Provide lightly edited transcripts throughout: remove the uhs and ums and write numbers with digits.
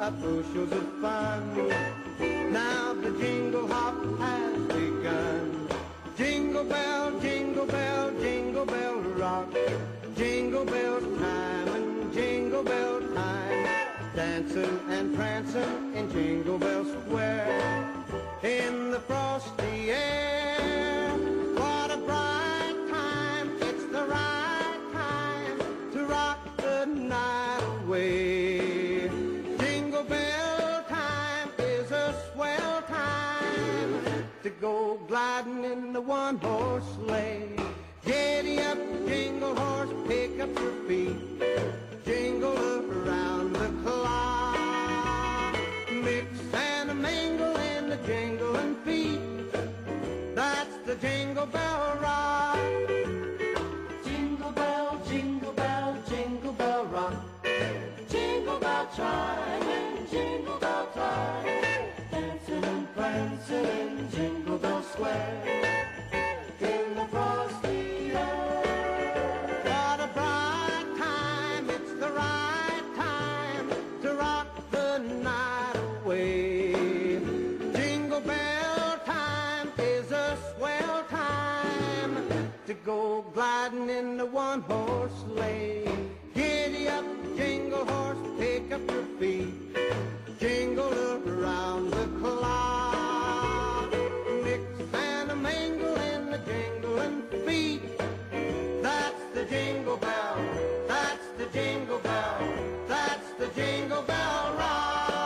about bushels of fun. Now the jingle hop has begun. Jingle bell, jingle bell, jingle bell rock. Jingle bell time and jingle bell time. Dancing and prancing in Jingle Bell Square. In the frosty air, what a bright time. It's the right time to rock the night away. Jingle bell time is a swell time to go gliding in the one-horse sleigh. Giddy up, jingle horse, pick up your feet. Jingle around the clock. Mix and a mingle in the jingling feet. That's the Jingle Bell Rock. Jingle bell, jingle bell, jingle bell rock. Jingle bell chime and jingle bell time. Dancing and prancing in Jingle Bell Square. In the frosty air. What a bright time, it's the right time to rock the night away. Jingle bell time is a swell time to go gliding in the one-horse sleigh. Giddy up, jingle horse, pick up your feet. Jingle around the clock. Mix and a mingle in the jingling feet. That's the Jingle Bell, that's the Jingle Bell, that's the Jingle Bell Rock.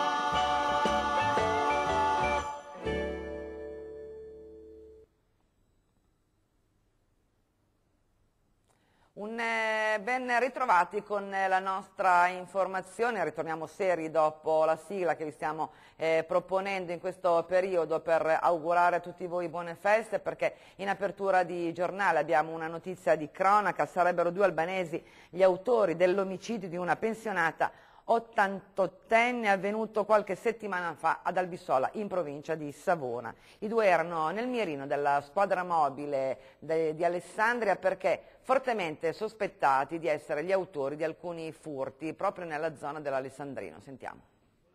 Ben ritrovati con la nostra informazione, ritorniamo seri dopo la sigla che vi stiamo proponendo in questo periodo per augurare a tutti voi buone feste, perché in apertura di giornale abbiamo una notizia di cronaca. Sarebbero 2 albanesi gli autori dell'omicidio di una pensionata 88enne avvenuto qualche settimana fa ad Albissola, in provincia di Savona. I 2 erano nel mirino della squadra mobile di Alessandria perché fortemente sospettati di essere gli autori di alcuni furti proprio nella zona dell'Alessandrino. Sentiamo.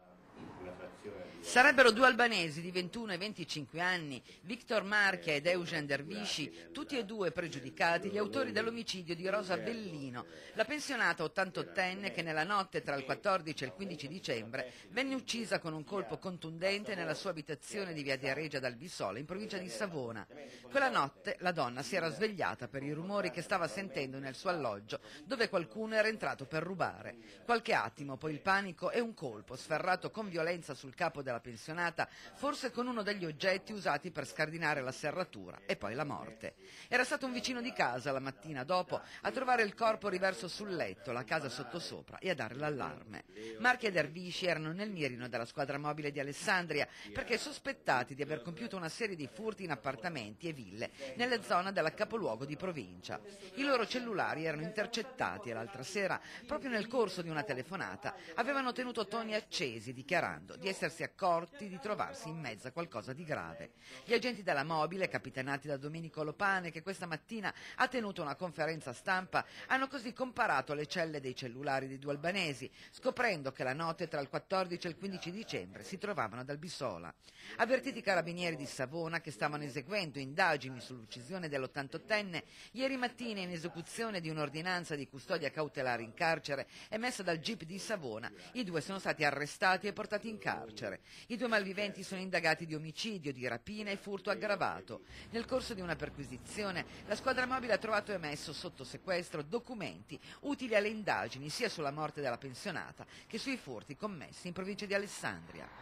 Sarebbero 2 albanesi di 21 e 25 anni, Victor Marchia ed Eugen Dervisci, tutti e 2 pregiudicati, gli autori dell'omicidio di Rosa Bellino, la pensionata 88enne che nella notte tra il 14 e il 15 dicembre venne uccisa con un colpo contundente nella sua abitazione di via di Aregia d'Albissola, in provincia di Savona. Quella notte la donna si era svegliata per i rumori che stava sentendo nel suo alloggio, dove qualcuno era entrato per rubare. Qualche attimo, poi il panico e un colpo sferrato con violenza sul capo della pensionata, forse con uno degli oggetti usati per scardinare la serratura, e poi la morte. Era stato un vicino di casa la mattina dopo a trovare il corpo riverso sul letto, la casa sottosopra, e a dare l'allarme. Marchia e Dervisci erano nel mirino della squadra mobile di Alessandria perché sospettati di aver compiuto una serie di furti in appartamenti e ville nelle zone della capoluogo di provincia. I loro cellulari erano intercettati e l'altra sera, proprio nel corso di una telefonata, avevano tenuto toni accesi dichiarando di essersi accorti di trovarsi in mezzo a qualcosa di grave. Gli agenti della mobile, capitanati da Domenico Lopane, che questa mattina ha tenuto una conferenza stampa, hanno così comparato le celle dei cellulari dei 2 albanesi, scoprendo che la notte tra il 14 e il 15 dicembre si trovavano ad Albissola. Avvertiti i carabinieri di Savona, che stavano eseguendo indagini sull'uccisione dell'88enne, ieri mattina in esecuzione di un'ordinanza di custodia cautelare in carcere emessa dal GIP di Savona, i 2 sono stati arrestati e portati in carcere. I 2 malviventi sono indagati di omicidio, di rapina e furto aggravato. Nel corso di una perquisizione, la squadra mobile ha trovato e messo sotto sequestro documenti utili alle indagini sia sulla morte della pensionata che sui furti commessi in provincia di Alessandria.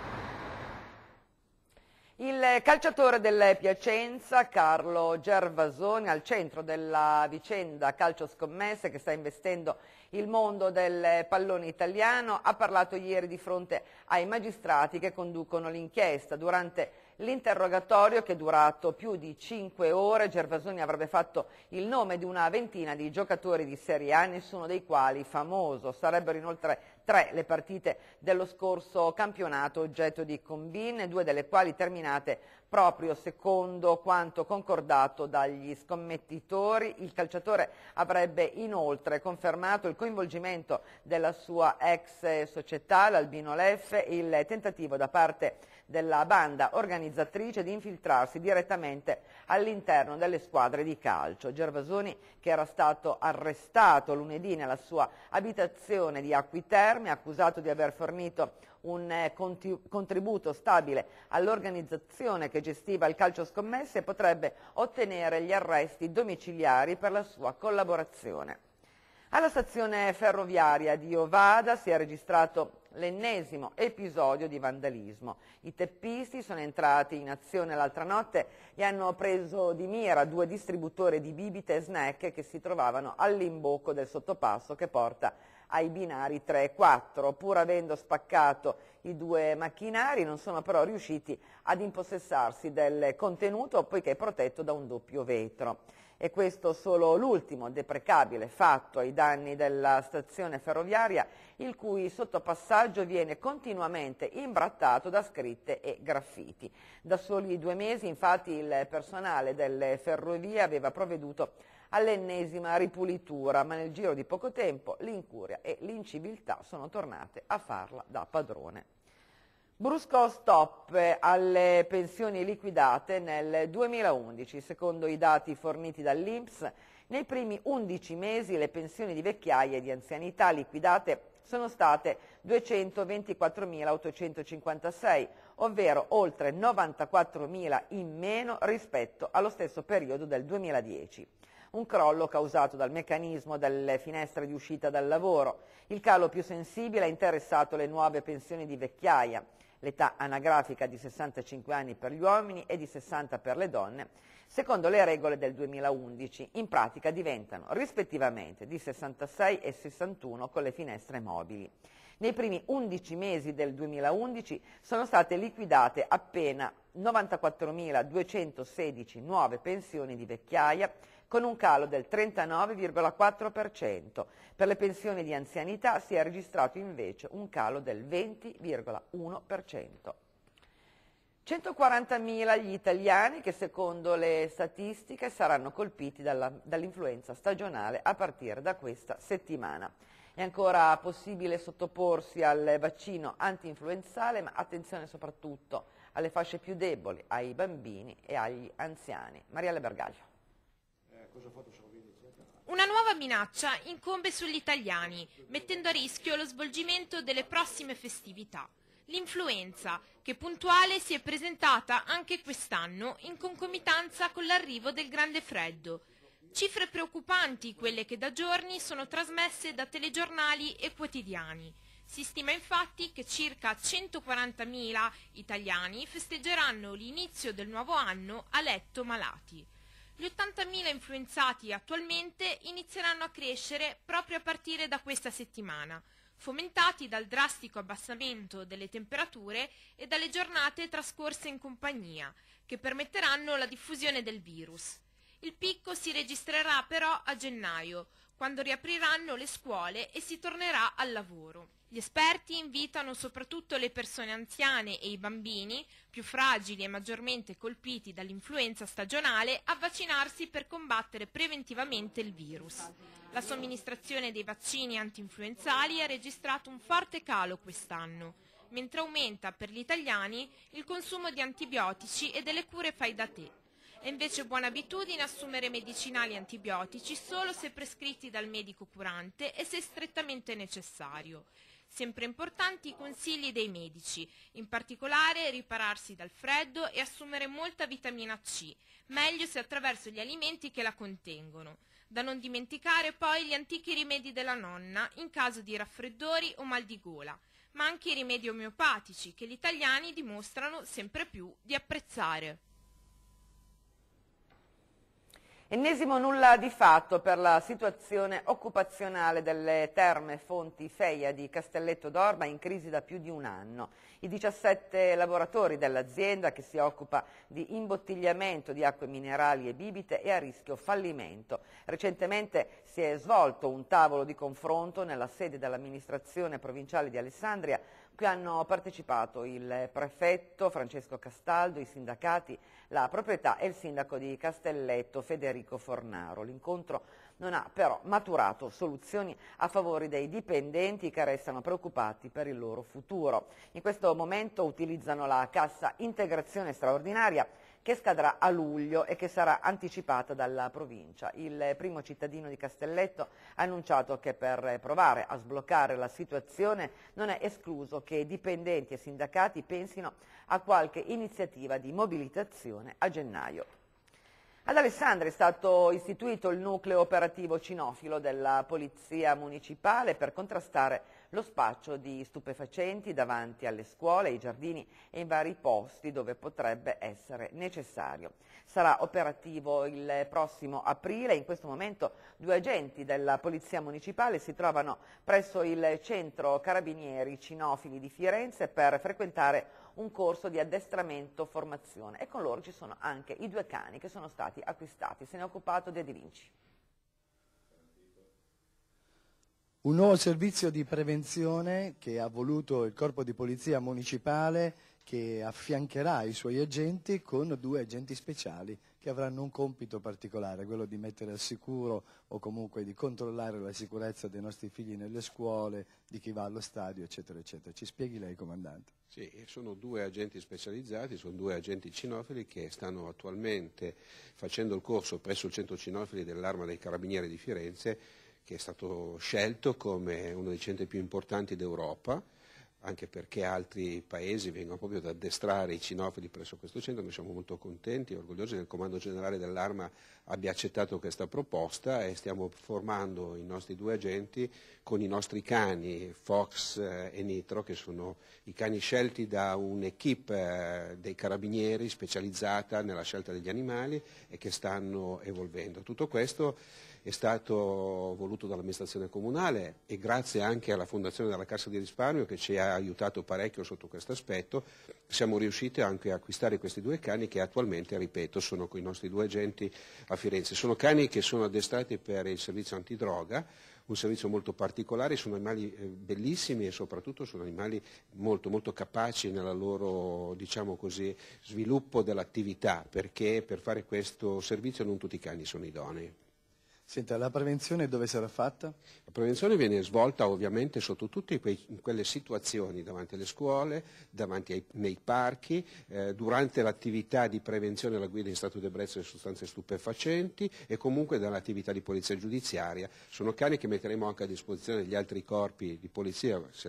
Il calciatore del Piacenza, Carlo Gervasoni, al centro della vicenda calcio scommesse che sta investendo il mondo del pallone italiano, ha parlato ieri di fronte ai magistrati che conducono l'inchiesta. Durante l'interrogatorio, che è durato più di 5 ore, Gervasoni avrebbe fatto il nome di una ventina di giocatori di Serie A, nessuno dei quali famoso. Sarebbero inoltre 3 le partite dello scorso campionato oggetto di combine, 2 delle quali terminate Proprio secondo quanto concordato dagli scommettitori, il calciatore avrebbe inoltre confermato il coinvolgimento della sua ex società, l'Albino Leffe, e il tentativo da parte della banda organizzatrice di infiltrarsi direttamente all'interno delle squadre di calcio. Gervasoni, che era stato arrestato lunedì nella sua abitazione di Acquiterme, accusato di aver fornito un contributo stabile all'organizzazione che gestiva il calcio scommesse, potrebbe ottenere gli arresti domiciliari per la sua collaborazione. Alla stazione ferroviaria di Ovada si è registrato l'ennesimo episodio di vandalismo. I teppisti sono entrati in azione l'altra notte e hanno preso di mira 2 distributori di bibite e snack che si trovavano all'imbocco del sottopasso che porta ai binari 3 e 4. Pur avendo spaccato i 2 macchinari, non sono però riusciti ad impossessarsi del contenuto poiché protetto da un doppio vetro. E questo solo l'ultimo deprecabile fatto ai danni della stazione ferroviaria, il cui sottopassaggio viene continuamente imbrattato da scritte e graffiti. Da soli 2 mesi, infatti, il personale delle ferrovie aveva provveduto all'ennesima ripulitura, ma nel giro di poco tempo l'incuria e l'inciviltà sono tornate a farla da padrone. Brusco stop alle pensioni liquidate nel 2011. Secondo i dati forniti dall'INPS, nei primi 11 mesi le pensioni di vecchiaia e di anzianità liquidate sono state 224.856, ovvero oltre 94.000 in meno rispetto allo stesso periodo del 2010. Un crollo causato dal meccanismo delle finestre di uscita dal lavoro. Il calo più sensibile ha interessato le nuove pensioni di vecchiaia, l'età anagrafica di 65 anni per gli uomini e di 60 per le donne, secondo le regole del 2011. In pratica diventano rispettivamente di 66 e 61 con le finestre mobili. Nei primi 11 mesi del 2011 sono state liquidate appena 94.216 nuove pensioni di vecchiaia, con un calo del 39,4%. Per le pensioni di anzianità si è registrato invece un calo del 20,1%. 140.000 gli italiani che secondo le statistiche saranno colpiti dall'influenza stagionale a partire da questa settimana. È ancora possibile sottoporsi al vaccino anti-influenzale, ma attenzione soprattutto alle fasce più deboli, ai bambini e agli anziani. Mariella Bergaglio. Una nuova minaccia incombe sugli italiani, mettendo a rischio lo svolgimento delle prossime festività. L'influenza, che puntuale si è presentata anche quest'anno in concomitanza con l'arrivo del grande freddo. Cifre preoccupanti quelle che da giorni sono trasmesse da telegiornali e quotidiani. Si stima infatti che circa 140.000 italiani festeggeranno l'inizio del nuovo anno a letto malati. Gli 80.000 influenzati attualmente inizieranno a crescere proprio a partire da questa settimana, fomentati dal drastico abbassamento delle temperature e dalle giornate trascorse in compagnia, che permetteranno la diffusione del virus. Il picco si registrerà però a gennaio, quando riapriranno le scuole e si tornerà al lavoro. Gli esperti invitano soprattutto le persone anziane e i bambini, più fragili e maggiormente colpiti dall'influenza stagionale, a vaccinarsi per combattere preventivamente il virus. La somministrazione dei vaccini antinfluenzali ha registrato un forte calo quest'anno, mentre aumenta per gli italiani il consumo di antibiotici e delle cure fai da te. È invece buona abitudine assumere medicinali antibiotici solo se prescritti dal medico curante e se strettamente necessario. Sempre importanti i consigli dei medici, in particolare ripararsi dal freddo e assumere molta vitamina C, meglio se attraverso gli alimenti che la contengono. Da non dimenticare poi gli antichi rimedi della nonna in caso di raffreddori o mal di gola, ma anche i rimedi omeopatici che gli italiani dimostrano sempre più di apprezzare. Ennesimo nulla di fatto per la situazione occupazionale delle terme Fonti Feia di Castelletto d'Orba, in crisi da più di un anno. I 17 lavoratori dell'azienda, che si occupa di imbottigliamento di acque minerali e bibite, è a rischio fallimento. Recentemente si è svolto un tavolo di confronto nella sede dell'amministrazione provinciale di Alessandria, cui hanno partecipato il prefetto Francesco Castaldo, i sindacati, la proprietà e il sindaco di Castelletto Federico Fornaro. L'incontro non ha però maturato soluzioni a favore dei dipendenti, che restano preoccupati per il loro futuro. In questo momento utilizzano la cassa integrazione straordinaria, che scadrà a luglio e che sarà anticipata dalla provincia. Il primo cittadino di Castelletto ha annunciato che per provare a sbloccare la situazione non è escluso che dipendenti e sindacati pensino a qualche iniziativa di mobilitazione a gennaio. Ad Alessandria è stato istituito il nucleo operativo cinofilo della Polizia Municipale per contrastare lo spaccio di stupefacenti davanti alle scuole, ai giardini e in vari posti dove potrebbe essere necessario. Sarà operativo il prossimo aprile. In questo momento 2 agenti della Polizia Municipale si trovano presso il Centro Carabinieri Cinofili di Firenze per frequentare un corso di addestramento formazione, e con loro ci sono anche i 2 cani che sono stati acquistati. Se ne è occupato De Vinci. Un nuovo servizio di prevenzione che ha voluto il Corpo di Polizia Municipale, che affiancherà i suoi agenti con 2 agenti speciali che avranno un compito particolare, quello di mettere al sicuro o comunque di controllare la sicurezza dei nostri figli nelle scuole, di chi va allo stadio, eccetera, eccetera. Ci spieghi lei, comandante? Sì, sono 2 agenti specializzati, sono 2 agenti cinofili che stanno attualmente facendo il corso presso il centro cinofili dell'Arma dei Carabinieri di Firenze, che è stato scelto come uno dei centri più importanti d'Europa, anche perché altri paesi vengono proprio ad addestrare i cinofili presso questo centro. Noi siamo molto contenti e orgogliosi che il Comando Generale dell'Arma abbia accettato questa proposta, e stiamo formando i nostri 2 agenti con i nostri cani Fox e Nitro, che sono i cani scelti da un'equipe dei carabinieri specializzata nella scelta degli animali e che stanno evolvendo. Tutto questo è stato voluto dall'amministrazione comunale, e grazie anche alla Fondazione della Cassa di Risparmio, che ci ha aiutato parecchio sotto questo aspetto, siamo riusciti anche a acquistare questi 2 cani che attualmente, ripeto, sono con i nostri 2 agenti a Firenze. Sono cani che sono addestrati per il servizio antidroga, un servizio molto particolare. Sono animali bellissimi e soprattutto sono animali molto, molto capaci nella loro, diciamo così, sviluppo dell'attività, perché per fare questo servizio non tutti i cani sono idonei. Senta, la prevenzione dove sarà fatta? La prevenzione viene svolta ovviamente sotto tutte quelle situazioni, davanti alle scuole, nei parchi, durante l'attività di prevenzione alla guida in stato di ebbrezza delle sostanze stupefacenti, e comunque dall'attività di polizia giudiziaria. Sono cani che metteremo anche a disposizione degli altri corpi di polizia se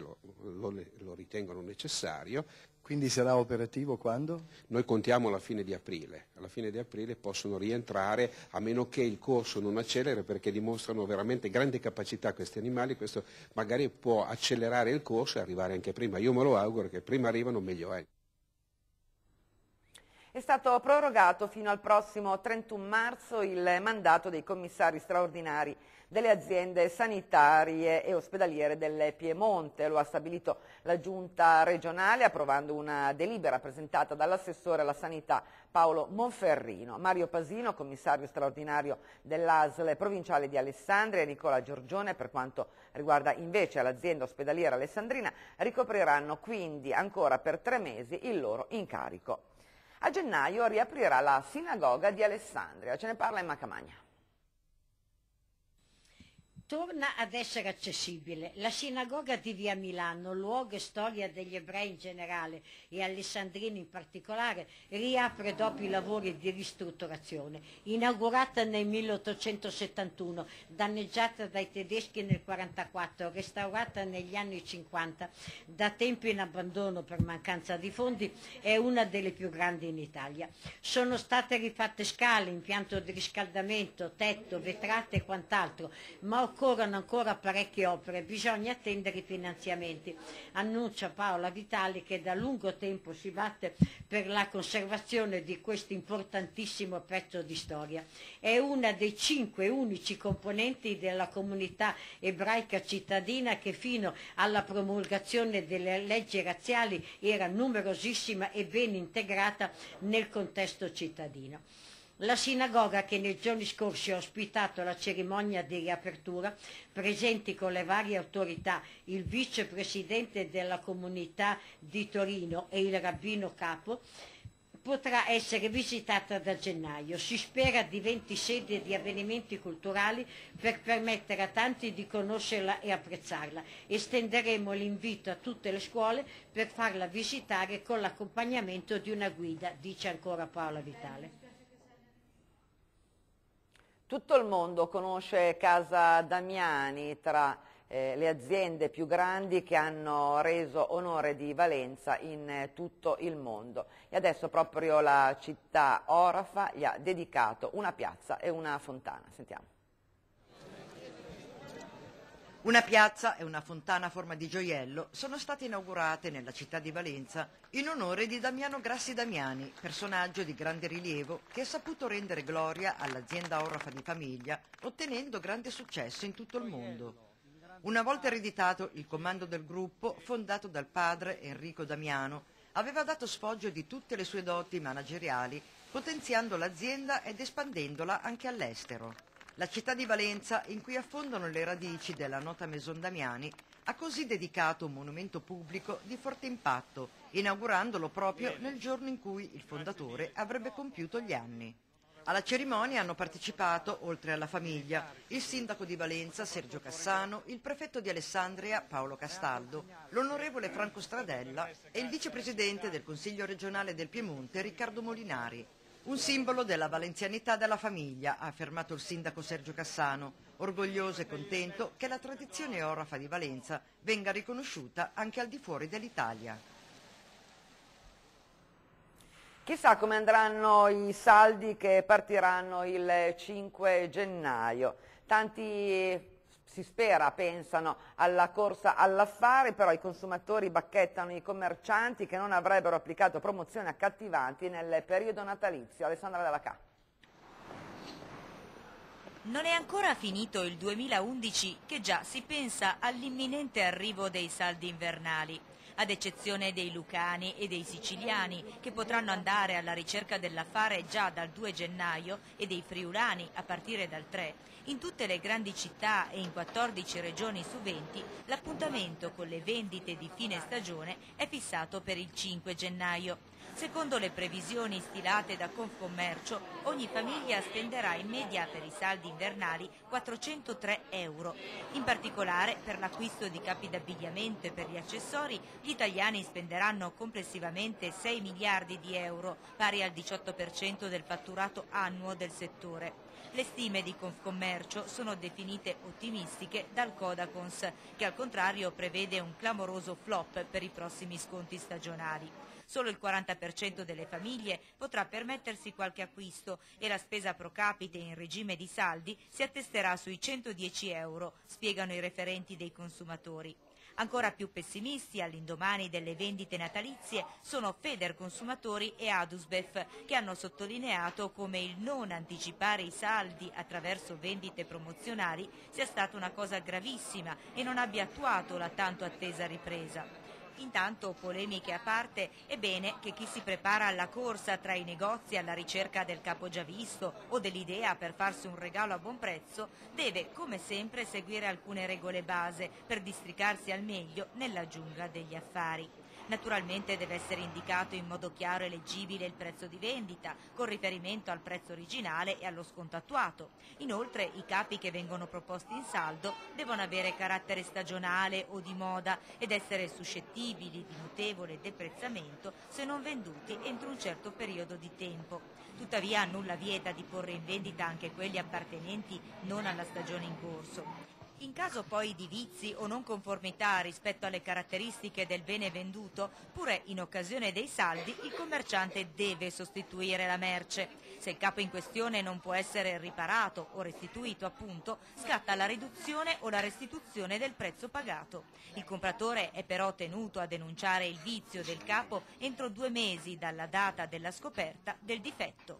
lo ritengono necessario. Quindi sarà operativo quando? Noi contiamo alla fine di aprile. Alla fine di aprile possono rientrare, a meno che il corso non accelera, perché dimostrano veramente grande capacità questi animali. Questo magari può accelerare il corso e arrivare anche prima. Io me lo auguro, che prima arrivano meglio è. È stato prorogato fino al prossimo 31 marzo il mandato dei commissari straordinari delle aziende sanitarie e ospedaliere del Piemonte. Lo ha stabilito la Giunta regionale, approvando una delibera presentata dall'assessore alla sanità Paolo Monferrino. Mario Pasino, commissario straordinario dell'ASL provinciale di Alessandria, e Nicola Giorgione, per quanto riguarda invece l'azienda ospedaliera alessandrina, ricopriranno quindi ancora per 3 mesi il loro incarico. A gennaio riaprirà la sinagoga di Alessandria. Ce ne parla Emma Camagna. Torna ad essere accessibile. La sinagoga di Via Milano, luogo e storia degli ebrei in generale e alessandrini in particolare, riapre dopo i lavori di ristrutturazione. Inaugurata nel 1871, danneggiata dai tedeschi nel 1944, restaurata negli anni 50, da tempo in abbandono per mancanza di fondi, è una delle più grandi in Italia. Sono state rifatte scale, impianto di riscaldamento, tetto, vetrate e quant'altro, ma occorrono ancora parecchie opere, bisogna attendere i finanziamenti. Annuncia Paola Vitali, che da lungo tempo si batte per la conservazione di questo importantissimo pezzo di storia. È una dei 5 unici componenti della comunità ebraica cittadina che fino alla promulgazione delle leggi razziali era numerosissima e ben integrata nel contesto cittadino. La sinagoga, che nei giorni scorsi ha ospitato la cerimonia di riapertura, presenti con le varie autorità il vicepresidente della comunità di Torino e il rabbino capo, potrà essere visitata da gennaio. Si spera diventi sede di avvenimenti culturali per permettere a tanti di conoscerla e apprezzarla. Estenderemo l'invito a tutte le scuole per farla visitare con l'accompagnamento di una guida, dice ancora Paola Vitale. Tutto il mondo conosce Casa Damiani, tra le aziende più grandi che hanno reso onore di valenza in tutto il mondo. E adesso proprio la città orafa gli ha dedicato una piazza e una fontana. Sentiamo. Una piazza e una fontana a forma di gioiello sono state inaugurate nella città di Valenza in onore di Damiano Grassi Damiani, personaggio di grande rilievo che ha saputo rendere gloria all'azienda orafa di famiglia, ottenendo grande successo in tutto il mondo. Una volta ereditato il comando del gruppo, fondato dal padre Enrico Damiano, aveva dato sfoggio di tutte le sue doti manageriali, potenziando l'azienda ed espandendola anche all'estero. La città di Valenza, in cui affondano le radici della nota Maison Damiani, ha così dedicato un monumento pubblico di forte impatto, inaugurandolo proprio nel giorno in cui il fondatore avrebbe compiuto gli anni. Alla cerimonia hanno partecipato, oltre alla famiglia, il sindaco di Valenza Sergio Cassano, il prefetto di Alessandria Paolo Castaldo, l'onorevole Franco Stradella e il vicepresidente del Consiglio regionale del Piemonte Riccardo Molinari. Un simbolo della valenzianità della famiglia, ha affermato il sindaco Sergio Cassano, orgoglioso e contento che la tradizione orafa di Valenza venga riconosciuta anche al di fuori dell'Italia. Chissà come andranno i saldi che partiranno il 5 gennaio. Tanti si spera, pensano alla corsa all'affare, però i consumatori bacchettano i commercianti che non avrebbero applicato promozioni accattivanti nel periodo natalizio. Alessandra Della Ca. Non è ancora finito il 2011 che già si pensa all'imminente arrivo dei saldi invernali. Ad eccezione dei lucani e dei siciliani, che potranno andare alla ricerca dell'affare già dal 2 gennaio, e dei friulani a partire dal 3, in tutte le grandi città e in 14 regioni su 20, l'appuntamento con le vendite di fine stagione è fissato per il 5 gennaio. Secondo le previsioni stilate da Confcommercio, ogni famiglia spenderà in media per i saldi invernali 403 euro. In particolare, per l'acquisto di capi d'abbigliamento e per gli accessori, gli italiani spenderanno complessivamente 6 miliardi di euro, pari al 18% del fatturato annuo del settore. Le stime di Confcommercio sono definite ottimistiche dal Codacons, che al contrario prevede un clamoroso flop per i prossimi sconti stagionali. Solo il 40% delle famiglie potrà permettersi qualche acquisto e la spesa pro capite in regime di saldi si attesterà sui 110 euro, spiegano i referenti dei consumatori. Ancora più pessimisti all'indomani delle vendite natalizie sono Federconsumatori e Adusbef, che hanno sottolineato come il non anticipare i saldi attraverso vendite promozionali sia stata una cosa gravissima e non abbia attuato la tanto attesa ripresa. Intanto, polemiche a parte, è bene che chi si prepara alla corsa tra i negozi alla ricerca del capo già visto o dell'idea per farsi un regalo a buon prezzo deve, come sempre, seguire alcune regole base per districarsi al meglio nella giungla degli affari. Naturalmente deve essere indicato in modo chiaro e leggibile il prezzo di vendita, con riferimento al prezzo originale e allo sconto attuato. Inoltre, i capi che vengono proposti in saldo devono avere carattere stagionale o di moda ed essere suscettibili di notevole deprezzamento se non venduti entro un certo periodo di tempo. Tuttavia, nulla vieta di porre in vendita anche quelli appartenenti non alla stagione in corso. In caso poi di vizi o non conformità rispetto alle caratteristiche del bene venduto, pure in occasione dei saldi il commerciante deve sostituire la merce. Se il capo in questione non può essere riparato o restituito, appunto, scatta la riduzione o la restituzione del prezzo pagato. Il compratore è però tenuto a denunciare il vizio del capo entro 2 mesi dalla data della scoperta del difetto.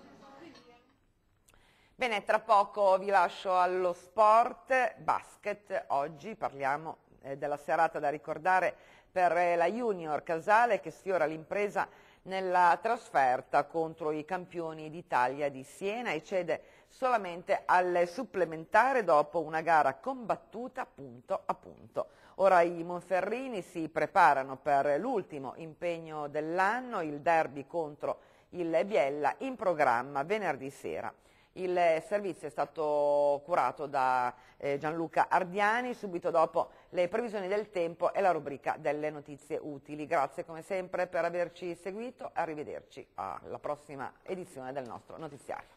Bene, tra poco vi lascio allo sport basket. Oggi parliamo della serata da ricordare per la Junior Casale che sfiora l'impresa nella trasferta contro i campioni d'Italia di Siena e cede solamente al supplementare dopo una gara combattuta punto a punto. Ora i monferrini si preparano per l'ultimo impegno dell'anno, il derby contro il Biella, in programma venerdì sera. Il servizio è stato curato da Gianluca Ardiani, subito dopo le previsioni del tempo e la rubrica delle notizie utili. Grazie come sempre per averci seguito, arrivederci alla prossima edizione del nostro notiziario.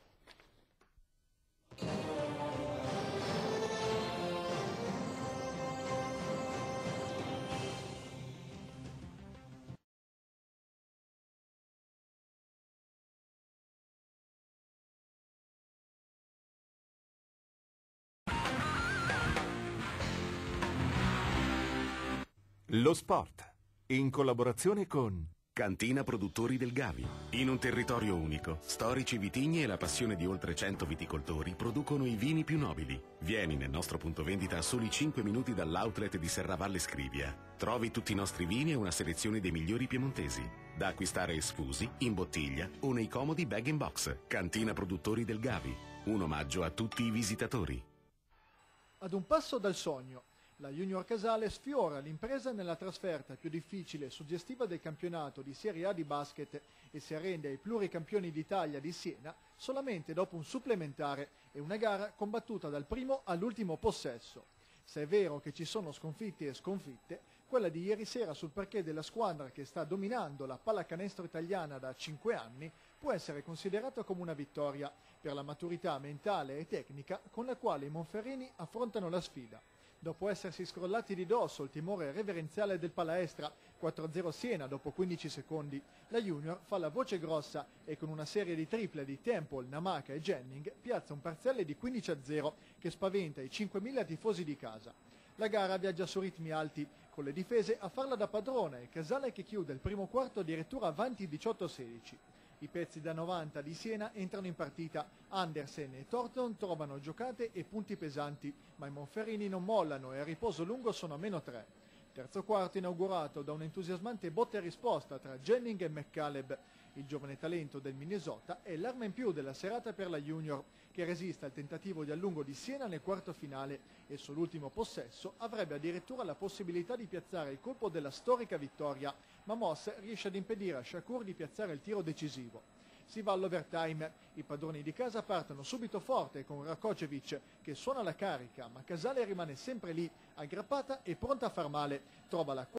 Lo sport, in collaborazione con Cantina Produttori del Gavi. In un territorio unico, storici vitigni e la passione di oltre 100 viticoltori producono i vini più nobili. Vieni nel nostro punto vendita a soli 5 minuti dall'outlet di Serravalle Scrivia. Trovi tutti i nostri vini e una selezione dei migliori piemontesi, da acquistare sfusi, in bottiglia o nei comodi bag-in-box. Cantina Produttori del Gavi, un omaggio a tutti i visitatori. Ad un passo dal sogno, la Junior Casale sfiora l'impresa nella trasferta più difficile e suggestiva del campionato di Serie A di basket e si arrende ai pluricampioni d'Italia di Siena solamente dopo un supplementare e una gara combattuta dal primo all'ultimo possesso. Se è vero che ci sono sconfitti e sconfitte, quella di ieri sera sul parquet della squadra che sta dominando la pallacanestro italiana da 5 anni può essere considerata come una vittoria per la maturità mentale e tecnica con la quale i monferrini affrontano la sfida. Dopo essersi scrollati di dosso il timore reverenziale del Palaestra 4-0 Siena dopo 15 secondi, la Junior fa la voce grossa e con una serie di triple di Temple, Namaka e Jennings piazza un parziale di 15-0 che spaventa i 5.000 tifosi di casa. La gara viaggia su ritmi alti, con le difese a farla da padrone e Casale che chiude il primo quarto addirittura avanti 18-16. I pezzi da 90 di Siena entrano in partita, Andersen e Thornton trovano giocate e punti pesanti, ma i monferrini non mollano e a riposo lungo sono a -3. Terzo quarto inaugurato da un'entusiasmante botta e risposta tra Jennings e McCaleb. Il giovane talento del Minnesota è l'arma in più della serata per la Junior, che resiste al tentativo di allungo di Siena nel quarto finale e sull'ultimo possesso avrebbe addirittura la possibilità di piazzare il colpo della storica vittoria, ma Moss riesce ad impedire a Shakur di piazzare il tiro decisivo. Si va all'overtime, i padroni di casa partono subito forte con Rakocevic che suona la carica, ma Casale rimane sempre lì, aggrappata e pronta a far male, trova la